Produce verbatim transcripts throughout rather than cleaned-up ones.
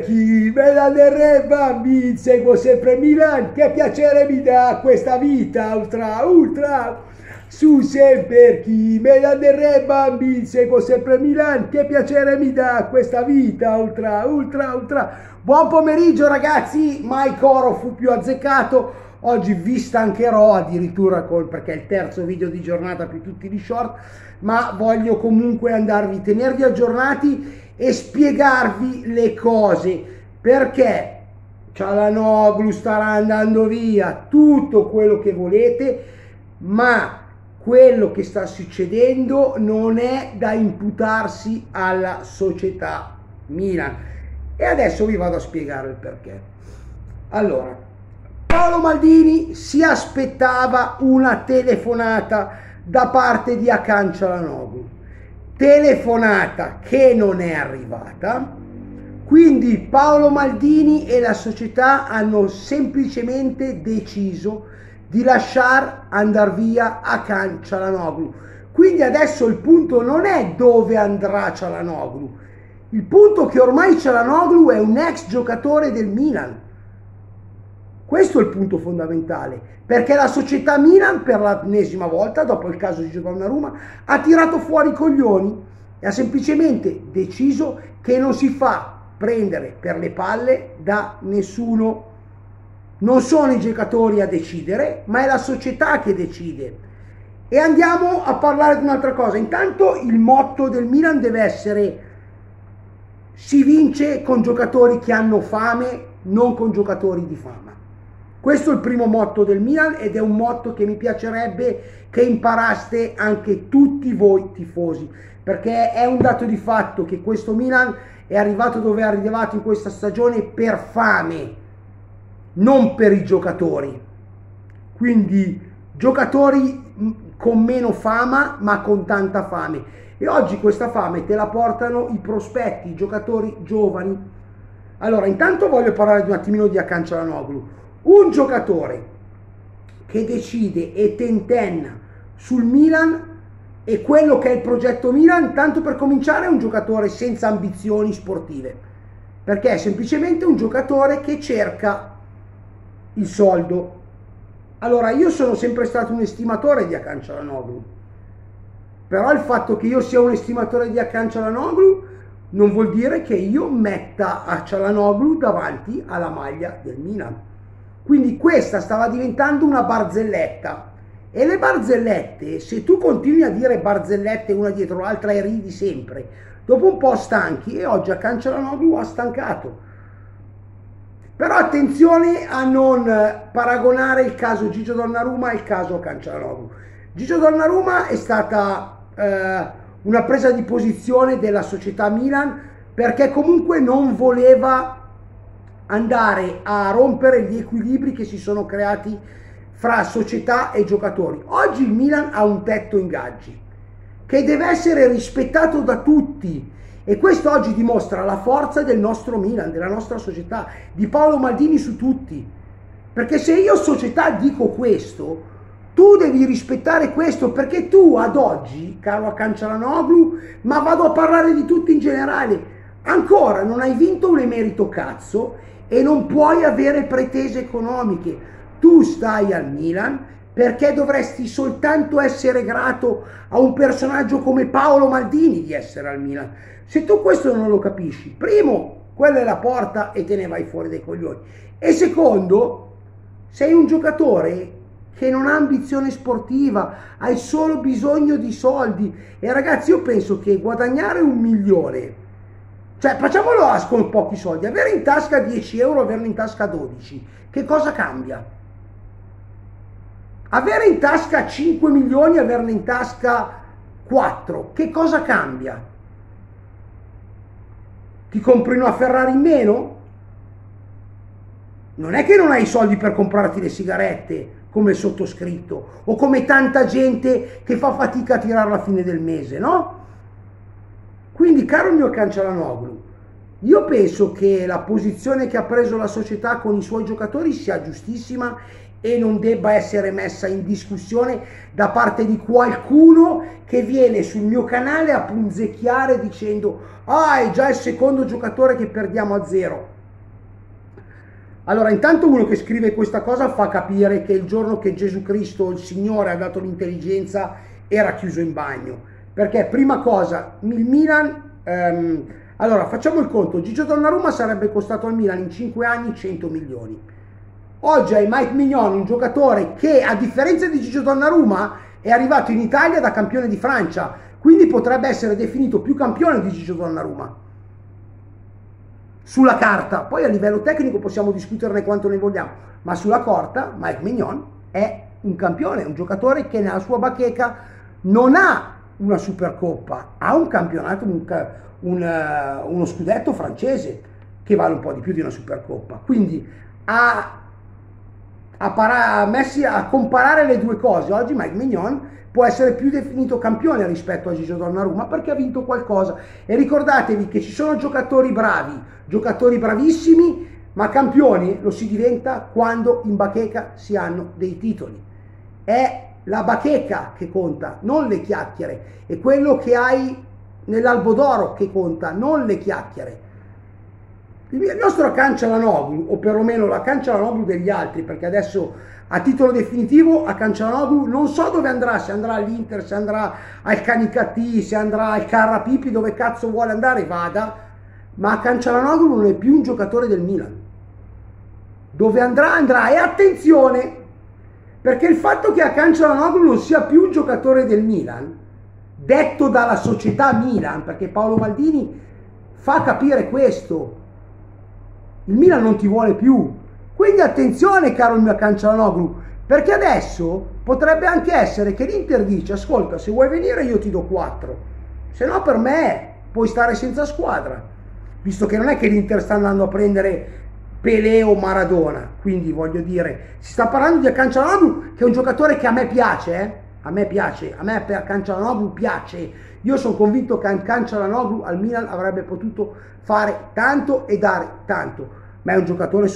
chi me la derreba, mi seguo sempre Milan, che piacere mi dà questa vita ultra ultra. Su sempre chi me la derreba, mi seguo sempre Milan, che piacere mi dà questa vita ultra ultra ultra. Buon pomeriggio ragazzi, mai Coro fu più azzeccato. Oggi vi stancherò addirittura col, perché è il terzo video di giornata più tutti di short, ma voglio comunque andarvi, tenervi aggiornati e spiegarvi le cose, perché Çalhanoğlu starà andando via, tutto quello che volete, ma quello che sta succedendo non è da imputarsi alla società Milan. E adesso vi vado a spiegare il perché. Allora, Paolo Maldini si aspettava una telefonata da parte di Hakan Çalhanoğlu, telefonata che non è arrivata, quindi Paolo Maldini e la società hanno semplicemente deciso di lasciar andare via Hakan Çalhanoğlu. Quindi adesso il punto non è dove andrà Çalhanoğlu, il punto è che ormai Çalhanoğlu è un ex giocatore del Milan. Questo è il punto fondamentale, perché la società Milan per l'ennesima volta, dopo il caso di Gio Donnarumma, ha tirato fuori i coglioni e ha semplicemente deciso che non si fa prendere per le palle da nessuno. Non sono i giocatori a decidere, ma è la società che decide. E andiamo a parlare di un'altra cosa. Intanto il motto del Milan deve essere: si vince con giocatori che hanno fame, non con giocatori di fama. Questo è il primo motto del Milan ed è un motto che mi piacerebbe che imparaste anche tutti voi tifosi, perché è un dato di fatto che questo Milan è arrivato dove è arrivato in questa stagione per fame, non per i giocatori. Quindi giocatori con meno fama ma con tanta fame, e oggi questa fame te la portano i prospetti, i giocatori giovani. Allora, intanto voglio parlare di un attimino di Hakan Çalhanoğlu. Un giocatore che decide e tentenna sul Milan e quello che è il progetto Milan, tanto per cominciare è un giocatore senza ambizioni sportive, perché è semplicemente un giocatore che cerca il soldo. Allora, io sono sempre stato un estimatore di Hakan Çalhanoğlu, però il fatto che io sia un estimatore di Hakan Çalhanoğlu non vuol dire che io metta a Çalhanoğlu davanti alla maglia del Milan. Quindi questa stava diventando una barzelletta, e le barzellette, se tu continui a dire barzellette una dietro l'altra e ridi sempre, dopo un po' stanchi, e oggi Hakan Çalhanoğlu ha stancato. Però attenzione a non paragonare il caso Gigio Donnarumma al caso Hakan Çalhanoğlu. Gigio Donnarumma è stata eh, una presa di posizione della società Milan, perché comunque non voleva andare a rompere gli equilibri che si sono creati fra società e giocatori. Oggi il Milan ha un tetto ingaggi che deve essere rispettato da tutti, e questo oggi dimostra la forza del nostro Milan, della nostra società, di Paolo Maldini su tutti. Perché se io società dico questo, tu devi rispettare questo, perché tu ad oggi, caro Hakan Çalhanoğlu, ma vado a parlare di tutti in generale, ancora non hai vinto un emerito cazzo e non puoi avere pretese economiche. Tu stai al Milan perché dovresti soltanto essere grato a un personaggio come Paolo Maldini di essere al Milan. Se tu questo non lo capisci, primo, quella è la porta e te ne vai fuori dai coglioni, e secondo, sei un giocatore che non ha ambizione sportiva, hai solo bisogno di soldi. E ragazzi, io penso che guadagnare un milione, cioè facciamolo con pochi soldi, avere in tasca dieci euro, averne in tasca dodici, che cosa cambia? Avere in tasca cinque milioni, averne in tasca quattro, che cosa cambia? Ti compri una Ferrari in meno? Non è che non hai i soldi per comprarti le sigarette come il sottoscritto, o come tanta gente che fa fatica a tirare la fine del mese, no? Quindi, caro mio Hakan Çalhanoğlu, io penso che la posizione che ha preso la società con i suoi giocatori sia giustissima e non debba essere messa in discussione da parte di qualcuno che viene sul mio canale a punzecchiare dicendo: ah, è già il secondo giocatore che perdiamo a zero. Allora, intanto uno che scrive questa cosa fa capire che il giorno che Gesù Cristo, il Signore, ha dato l'intelligenza, era chiuso in bagno. Perché, prima cosa, il Milan... Ehm, allora, facciamo il conto. Gigio Donnarumma sarebbe costato al Milan in cinque anni cento milioni. Oggi hai Mike Mignon, un giocatore che, a differenza di Gigio Donnarumma, è arrivato in Italia da campione di Francia. Quindi potrebbe essere definito più campione di Gigio Donnarumma. Sulla carta, poi a livello tecnico possiamo discuterne quanto ne vogliamo, ma sulla carta Mike Mignon è un campione, un giocatore che nella sua bacheca non ha una Supercoppa, ha un campionato, un, un, uh, uno scudetto francese che vale un po' di più di una Supercoppa, quindi a, a, para, messi a comparare le due cose, oggi Mike Mignon può essere più definito campione rispetto a Gigio Donnarumma perché ha vinto qualcosa. E ricordatevi che ci sono giocatori bravi, giocatori bravissimi, ma campioni lo si diventa quando in bacheca si hanno dei titoli. È la bacheca che conta, non le chiacchiere. È quello che hai nell'albo d'oro che conta, non le chiacchiere. Il nostro Calcianoglu, o perlomeno la Calcianoglu degli altri, perché adesso a titolo definitivo a Calcianoglu non so dove andrà, se andrà all'Inter, se andrà al Canicattì, se andrà al Carrapipi, dove cazzo vuole andare vada, ma Calcianoglu non è più un giocatore del Milan. Dove andrà andrà, e attenzione, perché il fatto che a Calcianoglu non sia più un giocatore del Milan, detto dalla società Milan, perché Paolo Maldini fa capire questo, il Milan non ti vuole più. Quindi attenzione caro il mio Calcianoglu, perché adesso potrebbe anche essere che l'Inter dice: ascolta, se vuoi venire io ti do quattro, se no per me puoi stare senza squadra, visto che non è che l'Inter sta andando a prendere Pelé o Maradona. Quindi voglio dire, si sta parlando di Calcianoglu, che è un giocatore che a me piace, eh? a me piace, a me per Calcianoglu piace, io sono convinto che Calcianoglu al Milan avrebbe potuto fare tanto e dare tanto, ma è un giocatore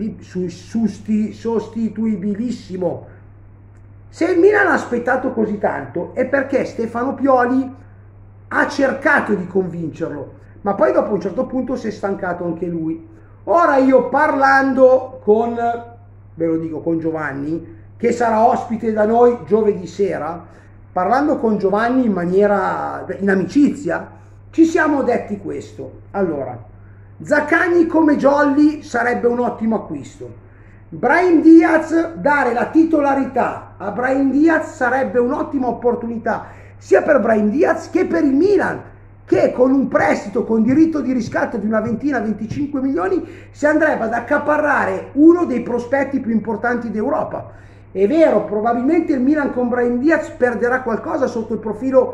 sostituibilissimo. Se il Milan ha aspettato così tanto è perché Stefano Pioli ha cercato di convincerlo, ma poi dopo un certo punto si è stancato anche lui. Ora io, parlando con, ve lo dico, con Giovanni, che sarà ospite da noi giovedì sera, parlando con Giovanni in maniera, in amicizia, ci siamo detti questo. Allora, Zaccagni come Jolly sarebbe un ottimo acquisto. Brahim Diaz, dare la titolarità a Brahim Diaz sarebbe un'ottima opportunità sia per Brahim Diaz che per il Milan, che con un prestito con diritto di riscatto di una ventina, venticinque milioni si andrebbe ad accaparrare uno dei prospetti più importanti d'Europa. È vero, probabilmente il Milan con Brahim Diaz perderà qualcosa sotto il profilo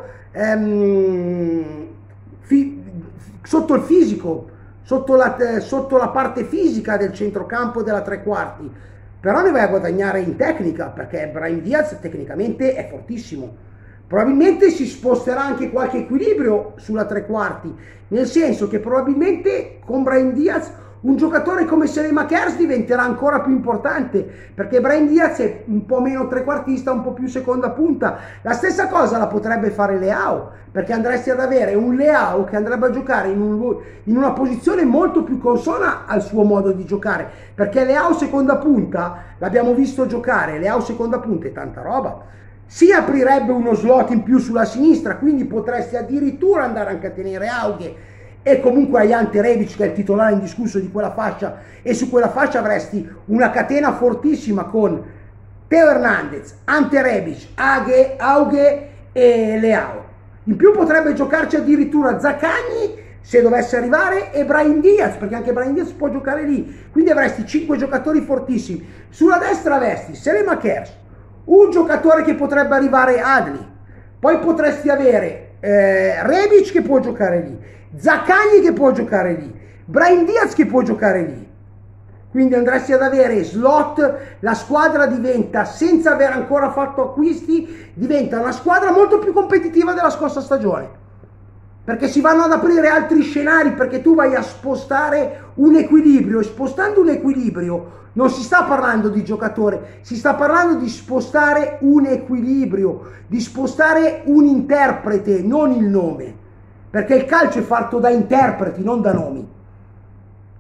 ehm, fi, sotto il fisico, Sotto la, eh, sotto la parte fisica del centrocampo e della tre quarti, però ne vai a guadagnare in tecnica, perché Brahim Diaz tecnicamente è fortissimo. Probabilmente si sposterà anche qualche equilibrio sulla tre quarti, nel senso che probabilmente con Brahim Diaz un giocatore come Saelemaekers diventerà ancora più importante, perché Brahim Diaz è un po' meno trequartista, un po' più seconda punta. La stessa cosa la potrebbe fare Leao, perché andresti ad avere un Leao che andrebbe a giocare in, un, in una posizione molto più consona al suo modo di giocare, perché Leao seconda punta, l'abbiamo visto giocare, Leao seconda punta è tanta roba. Si aprirebbe uno slot in più sulla sinistra, quindi potresti addirittura andare anche a tenere Aughe, e comunque hai Ante Rebic che è il titolare indiscusso di quella fascia, e su quella fascia avresti una catena fortissima con Theo Hernandez, Ante Rebic, Aghe, Aughe e Leao. In più potrebbe giocarci addirittura Zaccagni se dovesse arrivare, e Brahim Diaz, perché anche Brahim Diaz può giocare lì, quindi avresti cinque giocatori fortissimi. Sulla destra avresti Saelemaekers, un giocatore che potrebbe arrivare Adli, poi potresti avere eh, Rebic che può giocare lì, Zaccagni che può giocare lì, Brahim Diaz che può giocare lì, quindi andresti ad avere slot. La squadra diventa, senza aver ancora fatto acquisti, diventa una squadra molto più competitiva della scorsa stagione, perché si vanno ad aprire altri scenari, perché tu vai a spostare un equilibrio, e spostando un equilibrio non si sta parlando di giocatore, si sta parlando di spostare un equilibrio, di spostare un interprete, non il nome, perché il calcio è fatto da interpreti, non da nomi.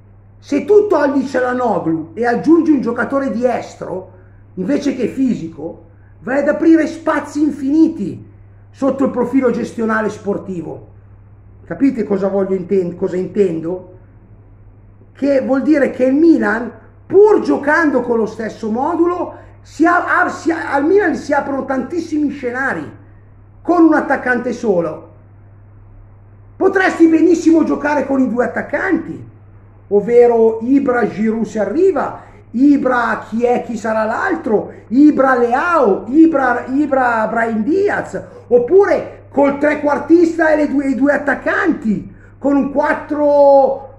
Se tu togli Çalhanoğlu e aggiungi un giocatore di estro, invece che fisico, vai ad aprire spazi infiniti sotto il profilo gestionale sportivo. Capite cosa voglio intend- cosa intendo? Che vuol dire che il Milan, pur giocando con lo stesso modulo, si ha, si ha, al Milan si aprono tantissimi scenari con un attaccante solo. Potresti benissimo giocare con i due attaccanti, ovvero Ibra, Giroud se arriva, Ibra chi è, chi sarà l'altro, Ibra Leao, Ibra, Ibra Brahim Diaz, oppure col trequartista e le due, i due attaccanti, con un quattro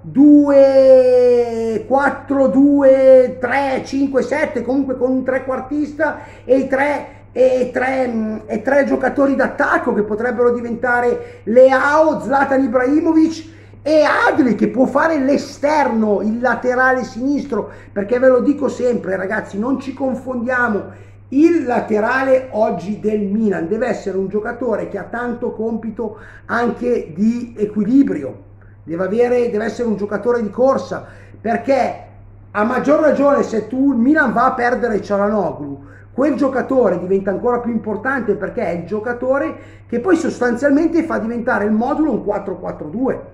due tre cinque sette, comunque con un trequartista e i tre, e tre, e tre giocatori d'attacco che potrebbero diventare Leao, Zlatan Ibrahimovic e Adli, che può fare l'esterno, il laterale sinistro, perché ve lo dico sempre ragazzi, non ci confondiamo, il laterale oggi del Milan deve essere un giocatore che ha tanto compito anche di equilibrio, deve, avere, deve essere un giocatore di corsa, perché a maggior ragione se tu il Milan va a perdere Çalhanoğlu, quel giocatore diventa ancora più importante, perché è il giocatore che poi sostanzialmente fa diventare il modulo un quattro quattro due.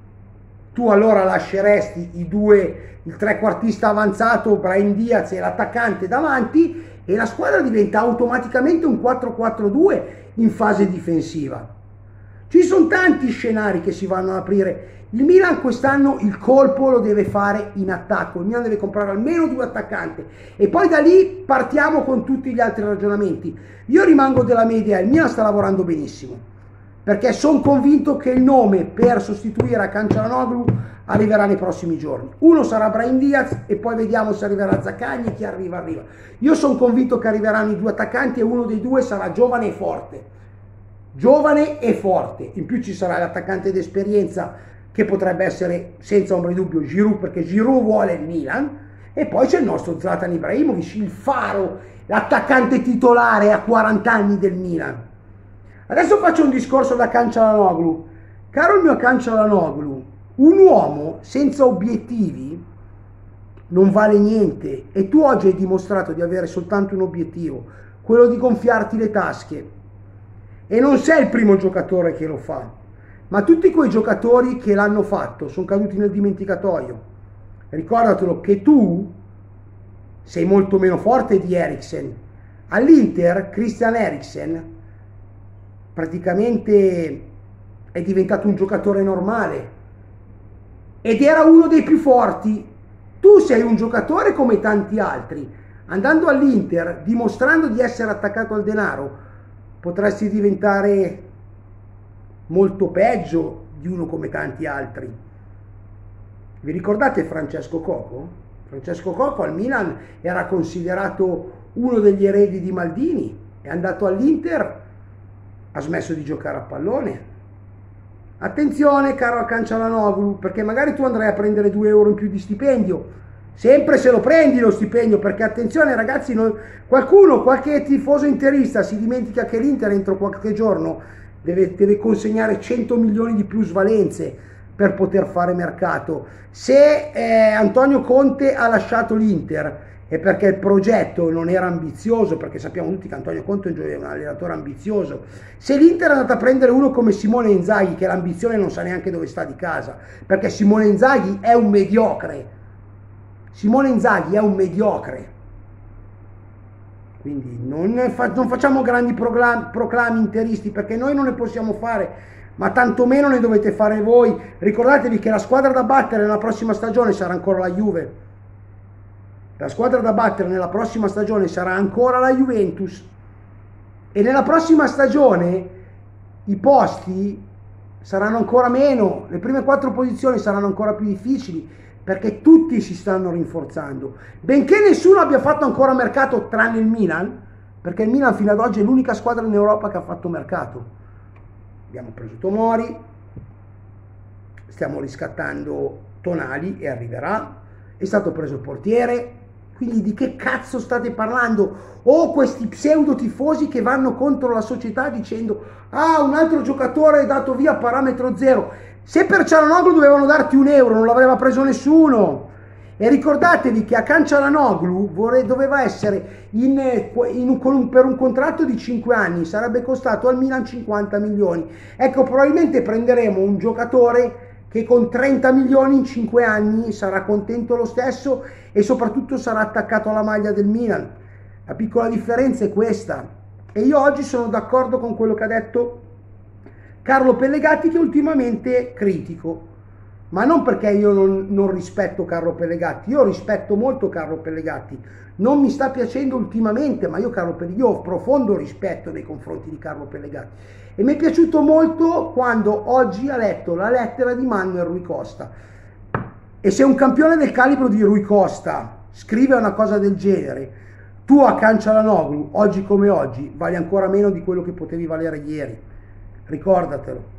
Tu allora lasceresti i due, il trequartista avanzato Brahim Diaz e l'attaccante davanti, e la squadra diventa automaticamente un quattro quattro due in fase difensiva. Ci sono tanti scenari che si vanno ad aprire. Il Milan quest'anno il colpo lo deve fare in attacco, il Milan deve comprare almeno due attaccanti e poi da lì partiamo con tutti gli altri ragionamenti. Io rimango della mia idea, il Milan sta lavorando benissimo, perché sono convinto che il nome per sostituire Hakan Çalhanoğlu arriverà nei prossimi giorni. Uno sarà Brahim Diaz e poi vediamo se arriverà Zaccagni e chi arriva arriva. Io sono convinto che arriveranno i due attaccanti e uno dei due sarà giovane e forte. Giovane e forte. In più ci sarà l'attaccante d'esperienza che potrebbe essere senza ombra di dubbio Giroud, perché Giroud vuole il Milan, e poi c'è il nostro Zlatan Ibrahimovic, il faro, l'attaccante titolare a quaranta anni del Milan. Adesso faccio un discorso da Hakan Çalhanoğlu. Caro il mio Hakan Çalhanoğlu, un uomo senza obiettivi non vale niente, e tu oggi hai dimostrato di avere soltanto un obiettivo, quello di gonfiarti le tasche, e non sei il primo giocatore che lo fa, ma tutti quei giocatori che l'hanno fatto sono caduti nel dimenticatoio. Ricordatelo che tu sei molto meno forte di Eriksen. All'Inter Christian Eriksen praticamente è diventato un giocatore normale ed era uno dei più forti. Tu sei un giocatore come tanti altri, andando all'Inter, dimostrando di essere attaccato al denaro, potresti diventare molto peggio di uno come tanti altri. Vi ricordate Francesco Coco? Francesco Coco al Milan era considerato uno degli eredi di Maldini, è andato all'Inter, ha smesso di giocare a pallone. Attenzione caro Hakan Çalhanoğlu, perché magari tu andrai a prendere due euro in più di stipendio, sempre se lo prendi lo stipendio, perché attenzione ragazzi, non... qualcuno, qualche tifoso interista si dimentica che l'Inter entro qualche giorno deve, deve consegnare cento milioni di plusvalenze per poter fare mercato. Se eh, Antonio Conte ha lasciato l'Inter è perché il progetto non era ambizioso, perché sappiamo tutti che Antonio Conte è un allenatore ambizioso. Se l'Inter è andata a prendere uno come Simone Inzaghi, che l'ambizione non sa neanche dove sta di casa, perché Simone Inzaghi è un mediocre, Simone Inzaghi è un mediocre, quindi non, fa, non facciamo grandi proclami, proclami interisti, perché noi non ne possiamo fare, ma tantomeno ne dovete fare voi. Ricordatevi che la squadra da battere nella prossima stagione sarà ancora la Juve. La squadra da battere nella prossima stagione sarà ancora la Juventus, e nella prossima stagione i posti saranno ancora meno, le prime quattro posizioni saranno ancora più difficili, perché tutti si stanno rinforzando, benché nessuno abbia fatto ancora mercato tranne il Milan, perché il Milan fino ad oggi è l'unica squadra in Europa che ha fatto mercato. Abbiamo preso Tomori, stiamo riscattando Tonali e arriverà, è stato preso il portiere. Quindi di che cazzo state parlando? O questi pseudo tifosi che vanno contro la società dicendo ah, un altro giocatore è dato via a parametro zero. Se per Çalhanoğlu dovevano darti un euro non l'aveva preso nessuno, E ricordatevi che a Calcianoglu doveva essere in, in, con un, per un contratto di cinque anni, sarebbe costato al Milan cinquanta milioni. Ecco, probabilmente prenderemo un giocatore che con trenta milioni in cinque anni sarà contento lo stesso e soprattutto sarà attaccato alla maglia del Milan. La piccola differenza è questa. E io oggi sono d'accordo con quello che ha detto Carlo Pellegatti, che ultimamente critico. Ma non perché io non, non rispetto Carlo Pellegatti, io rispetto molto Carlo Pellegatti, non mi sta piacendo ultimamente, ma io, Carlo Pellegatti, io ho profondo rispetto nei confronti di Carlo Pellegatti. E mi è piaciuto molto quando oggi ha letto la lettera di Manuel Rui Costa. E se un campione del calibro di Rui Costa scrive una cosa del genere, tu a Calcianoglu, oggi come oggi, vali ancora meno di quello che potevi valere ieri. Ricordatelo.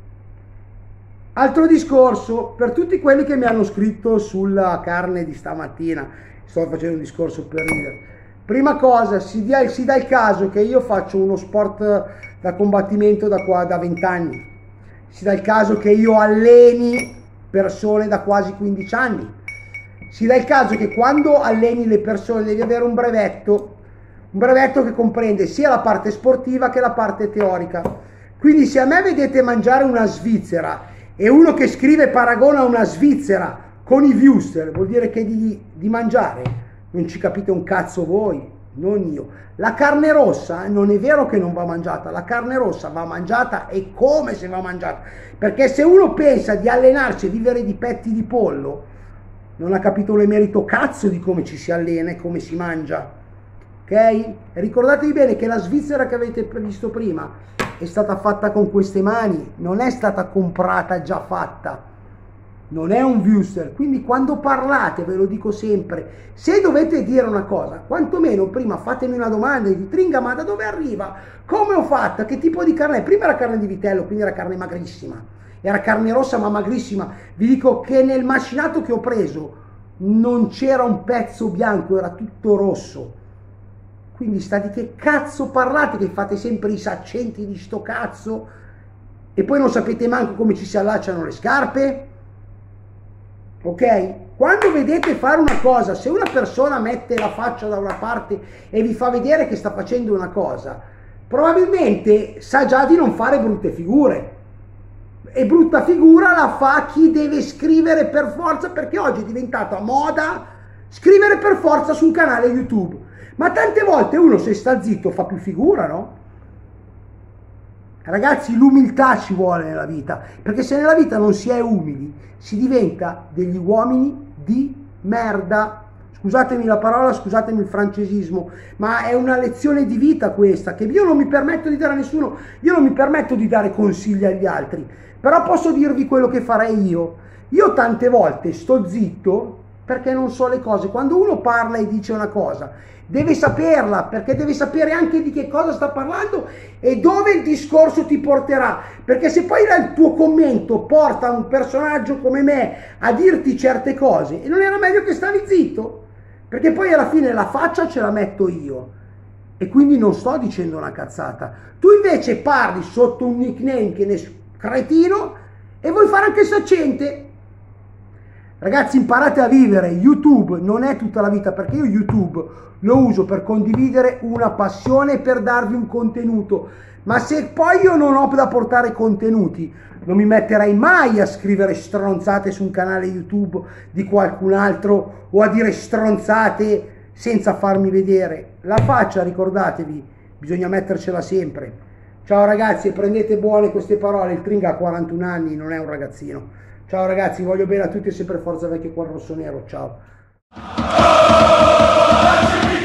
Altro discorso, per tutti quelli che mi hanno scritto sulla carne di stamattina, sto facendo un discorso per ridere. Prima cosa, si dà, si dà il caso che io faccio uno sport da combattimento da qua da venti anni, si dà il caso che io alleni persone da quasi quindici anni, si dà il caso che quando alleni le persone devi avere un brevetto, un brevetto che comprende sia la parte sportiva che la parte teorica. Quindi se a me vedete mangiare una svizzera e uno che scrive paragona una svizzera con i viewster, vuol dire che di, di mangiare non ci capite un cazzo voi, non io. La carne rossa non è vero che non va mangiata, la carne rossa va mangiata e come se va mangiata, perché se uno pensa di allenarsi e vivere di petti di pollo non ha capito l'emerito cazzo di come ci si allena e come si mangia, ok? E ricordatevi bene che la Svizzera che avete visto prima è stata fatta con queste mani, non è stata comprata già fatta, non è un viewster. Quindi quando parlate, ve lo dico sempre, se dovete dire una cosa, quantomeno prima fatemi una domanda di Tringa, ma da dove arriva? Come ho fatto? Che tipo di carne è? Prima era carne di vitello, quindi era carne magrissima, era carne rossa ma magrissima. Vi dico che nel macinato che ho preso non c'era un pezzo bianco, era tutto rosso. Quindi sta di che cazzo parlate, che fate sempre i saccenti di sto cazzo e poi non sapete manco come ci si allacciano le scarpe? Ok? Quando vedete fare una cosa, se una persona mette la faccia da una parte e vi fa vedere che sta facendo una cosa, probabilmente sa già di non fare brutte figure. E brutta figura la fa chi deve scrivere per forza, perché oggi è diventata moda scrivere per forza su un canale YouTube. Ma tante volte uno, se sta zitto, fa più figura, no? Ragazzi, l'umiltà ci vuole nella vita, perché se nella vita non si è umili, si diventa degli uomini di merda. Scusatemi la parola, scusatemi il francesismo, ma è una lezione di vita questa, che io non mi permetto di dare a nessuno, io non mi permetto di dare consigli agli altri, però posso dirvi quello che farei io. Io tante volte sto zitto perché non so le cose. Quando uno parla e dice una cosa, deve saperla, perché deve sapere anche di che cosa sta parlando e dove il discorso ti porterà, perché se poi il tuo commento porta un personaggio come me a dirti certe cose, e non era meglio che stavi zitto? Perché poi alla fine la faccia ce la metto io e quindi non sto dicendo una cazzata. Tu invece parli sotto un nickname che ne cretino e vuoi fare anche il saccente. Ragazzi, imparate a vivere. YouTube non è tutta la vita, perché io YouTube lo uso per condividere una passione e per darvi un contenuto, ma se poi io non ho da portare contenuti, non mi metterei mai a scrivere stronzate su un canale YouTube di qualcun altro o a dire stronzate senza farmi vedere. La faccia, ricordatevi, bisogna mettercela sempre. Ciao ragazzi, e prendete buone queste parole, il Tringa ha quarantuno anni, non è un ragazzino. Ciao ragazzi, voglio bene a tutti e sempre forza vecchio qua rosso nero, ciao.